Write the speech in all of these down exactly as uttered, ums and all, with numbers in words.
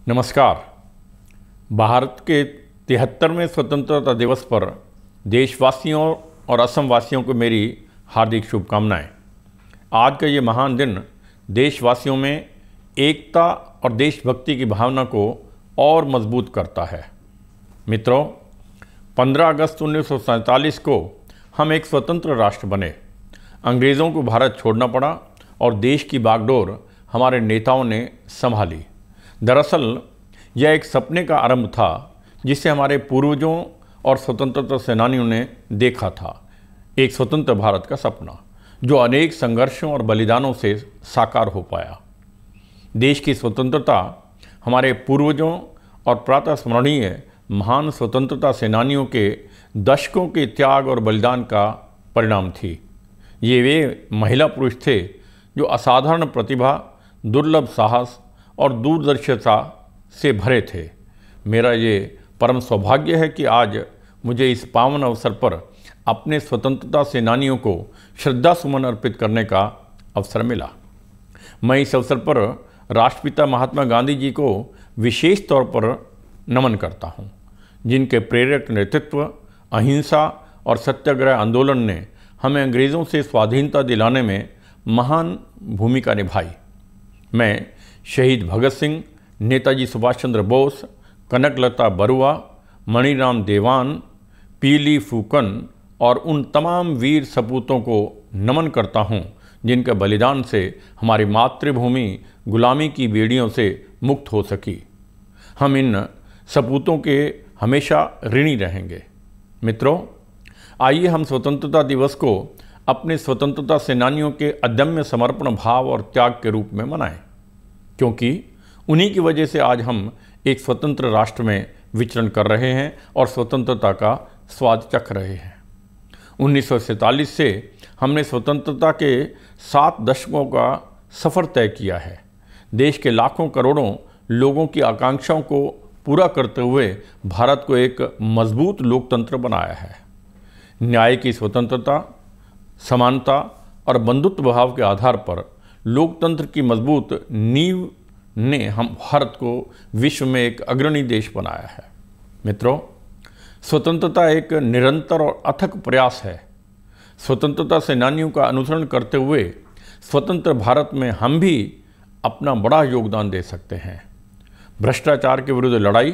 नमस्कार। भारत के तिहत्तरवें स्वतंत्रता दिवस पर देशवासियों और असम वासियों को मेरी हार्दिक शुभकामनाएं। आज का ये महान दिन देशवासियों में एकता और देशभक्ति की भावना को और मजबूत करता है। मित्रों, पंद्रह अगस्त उन्नीस सौ सैंतालीस को हम एक स्वतंत्र राष्ट्र बने। अंग्रेज़ों को भारत छोड़ना पड़ा और देश की बागडोर हमारे नेताओं ने संभाली। दरअसल यह एक सपने का आरंभ था जिसे हमारे पूर्वजों और स्वतंत्रता सेनानियों ने देखा था। एक स्वतंत्र भारत का सपना जो अनेक संघर्षों और बलिदानों से साकार हो पाया। देश की स्वतंत्रता हमारे पूर्वजों और प्रातःस्मरणीय महान स्वतंत्रता सेनानियों के दशकों के त्याग और बलिदान का परिणाम थी। ये वे महिला पुरुष थे जो असाधारण प्रतिभा, दुर्लभ साहस और दूरदर्शिता से भरे थे। मेरा ये परम सौभाग्य है कि आज मुझे इस पावन अवसर पर अपने स्वतंत्रता सेनानियों को श्रद्धा सुमन अर्पित करने का अवसर मिला। मैं इस अवसर पर राष्ट्रपिता महात्मा गांधी जी को विशेष तौर पर नमन करता हूँ, जिनके प्रेरक नेतृत्व, अहिंसा और सत्याग्रह आंदोलन ने हमें अंग्रेज़ों से स्वाधीनता दिलाने में महान भूमिका निभाई। मैं शहीद भगत सिंह, नेताजी सुभाष चंद्र बोस, कनकलता बरुआ, मणिराम देवान, पीली फूकन और उन तमाम वीर सपूतों को नमन करता हूँ जिनके बलिदान से हमारी मातृभूमि गुलामी की बेड़ियों से मुक्त हो सकी। हम इन सपूतों के हमेशा ऋणी रहेंगे। मित्रों, आइए हम स्वतंत्रता दिवस को अपने स्वतंत्रता सेनानियों के अदम्य समर्पण भाव और त्याग के रूप में मनाएं, क्योंकि उन्हीं की वजह से आज हम एक स्वतंत्र राष्ट्र में विचरण कर रहे हैं और स्वतंत्रता का स्वाद चख रहे हैं। उन्नीस सौ सैंतालीस से हमने स्वतंत्रता के सात दशकों का सफ़र तय किया है। देश के लाखों करोड़ों लोगों की आकांक्षाओं को पूरा करते हुए भारत को एक मजबूत लोकतंत्र बनाया है। न्याय की स्वतंत्रता, समानता और बंधुत्व भाव के आधार पर लोकतंत्र की मजबूत नींव ने हम भारत को विश्व में एक अग्रणी देश बनाया है। मित्रों, स्वतंत्रता एक निरंतर और अथक प्रयास है। स्वतंत्रता सेनानियों का अनुसरण करते हुए स्वतंत्र भारत में हम भी अपना बड़ा योगदान दे सकते हैं। भ्रष्टाचार के विरुद्ध लड़ाई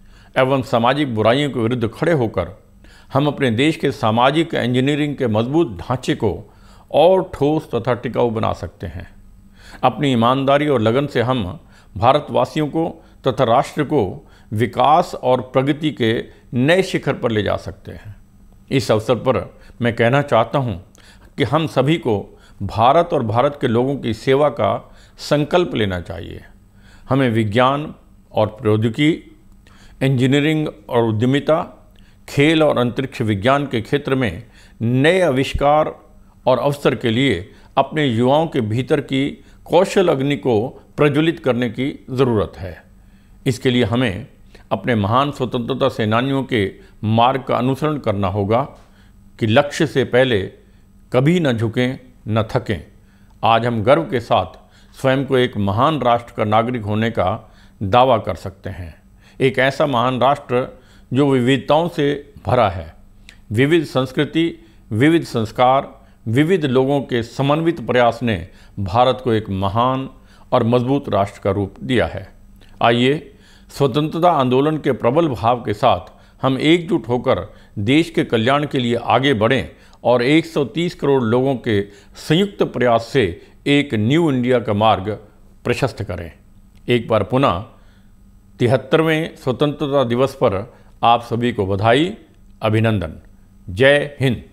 एवं सामाजिक बुराइयों के विरुद्ध खड़े होकर हम अपने देश के सामाजिक इंजीनियरिंग के मजबूत ढांचे को और ठोस तथा टिकाऊ बना सकते हैं। अपनी ईमानदारी और लगन से हम भारतवासियों को तथा राष्ट्र को विकास और प्रगति के नए शिखर पर ले जा सकते हैं। इस अवसर पर मैं कहना चाहता हूं कि हम सभी को भारत और भारत के लोगों की सेवा का संकल्प लेना चाहिए। हमें विज्ञान और प्रौद्योगिकी, इंजीनियरिंग और उद्यमिता, खेल और अंतरिक्ष विज्ञान के क्षेत्र में नए आविष्कार और अवसर के लिए अपने युवाओं के भीतर की कौशल अग्नि को प्रज्वलित करने की ज़रूरत है। इसके लिए हमें अपने महान स्वतंत्रता सेनानियों के मार्ग का अनुसरण करना होगा कि लक्ष्य से पहले कभी न झुकें, न थकें। आज हम गर्व के साथ स्वयं को एक महान राष्ट्र का नागरिक होने का दावा कर सकते हैं। एक ऐसा महान राष्ट्र जो विविधताओं से भरा है। विविध संस्कृति, विविध संस्कार, विविध लोगों के समन्वित प्रयास ने भारत को एक महान और मजबूत राष्ट्र का रूप दिया है। आइए स्वतंत्रता आंदोलन के प्रबल भाव के साथ हम एकजुट होकर देश के कल्याण के लिए आगे बढ़ें और एक सौ तीस करोड़ लोगों के संयुक्त प्रयास से एक न्यू इंडिया का मार्ग प्रशस्त करें। एक बार पुनः तिहत्तरवें स्वतंत्रता दिवस पर आप सभी को बधाई, अभिनंदन। जय हिंद।